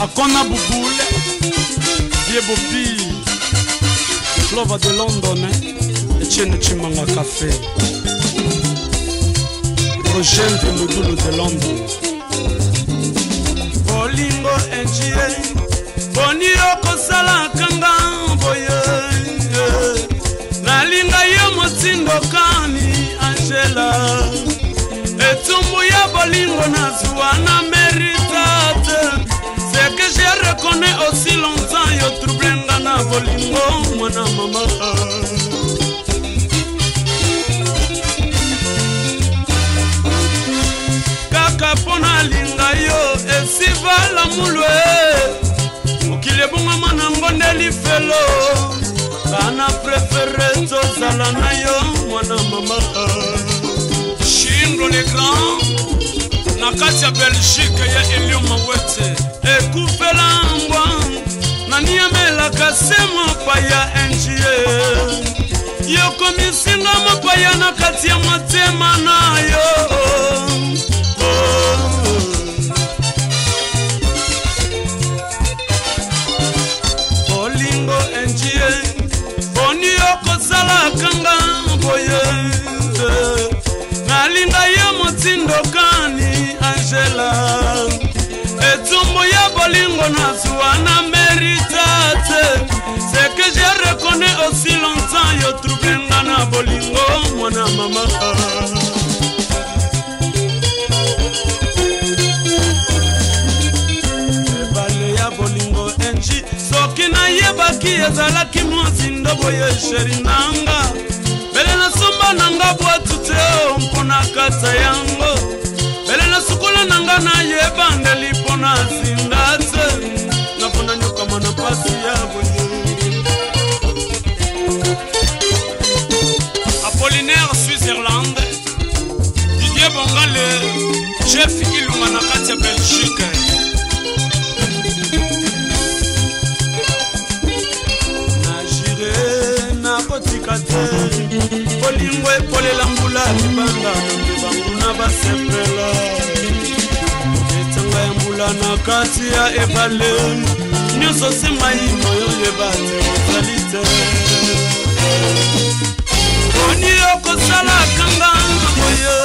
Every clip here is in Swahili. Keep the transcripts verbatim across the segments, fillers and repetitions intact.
Akona Bouboule, Vie Bopi, Flova de London, Etienne Chimanga Café, Roger de Modulo de London. Bolingo Enjie, Boni Okosala Kanga Boye, Nalinga Yomotindo Kani Angela, Etumbu ya Bolingo Nazuana méritate. C'est que je reconnais aussi longtemps yo troublenga na Bolingo mwana mama. Kaka pona linga yo esiva la mulwe mokile bonga mana ngondeli felo kana préféré tozala na yo mwana mama. Chindro le grand nakati ya Belgique ya Elio Mawete ekufela ngwa naniamela kasema paya enjie yoko misinga mapaya nakati ya matema nayo. Bolingo enjie boni yoko sala kanga boye nalinga yo motindo kani Angela etumbo ya Bolingo nazuana méritate. C'est que je reconnais aussi longtemps yo troublenga na Bolingo mwana mama. Ebale ya Bolingo enji soki na yebaki ezalaki mwazindo boye sheri nanga bele na somba nanga bwatute mpona kata yango bele na sukula nanga na yebande lipona zindate na pona nyoka mana pasi ya boye. Apollinaire Switzerland, Didier Bongale, chef Ilunga na kati ya Belgique. Na jire na kotikate Bolingo epole lambula libanga banguna basepela etanga ya mbula na kati ya ebale nyonso nsima ino yo yebate osalite boni okosala kanga boye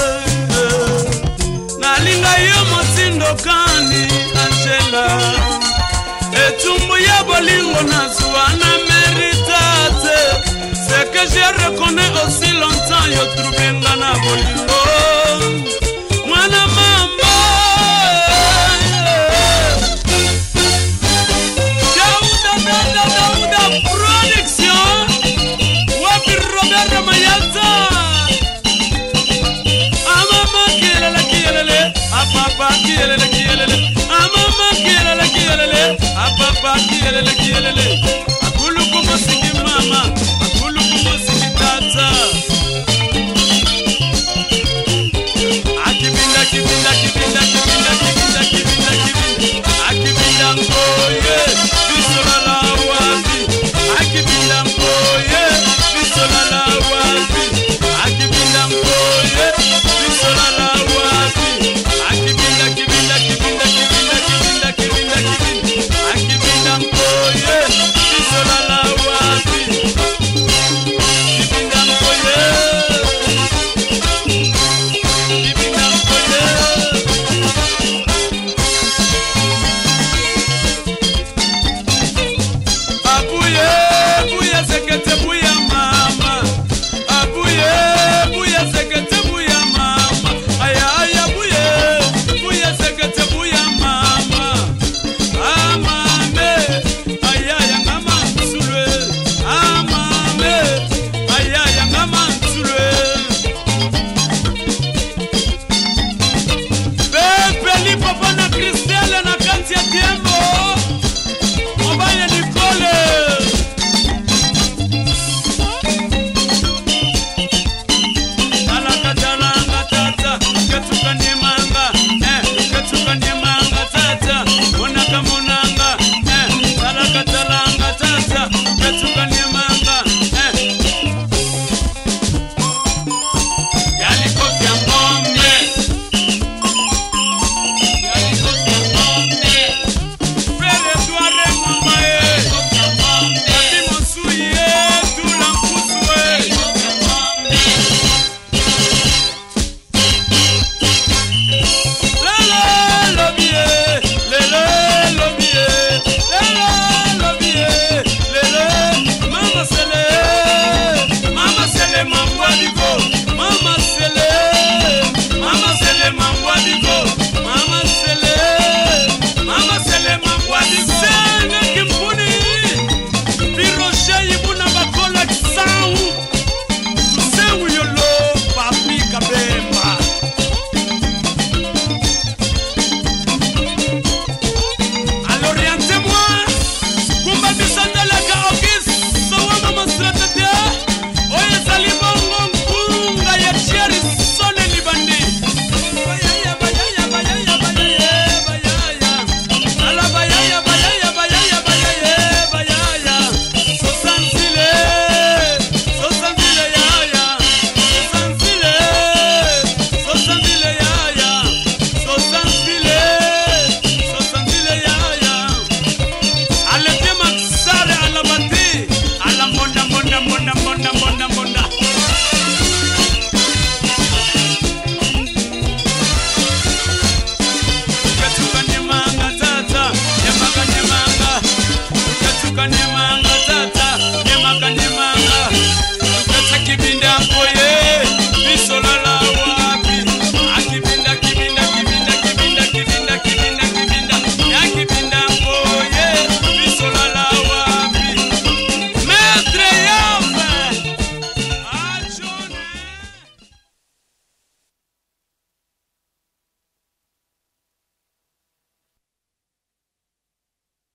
nalinga yo motindo kani Angela etumbu ya Bolingo nazuana méritate. C'est que je reconnais aussi longtemps yo troublenga na Bolingo mwana mama. Dauda Dauda Dauda production wapi Robert Mayata amama kielele kielele apapa kielele kielele amama kielele kielele apapa kielele kielele akulu kumusiki mama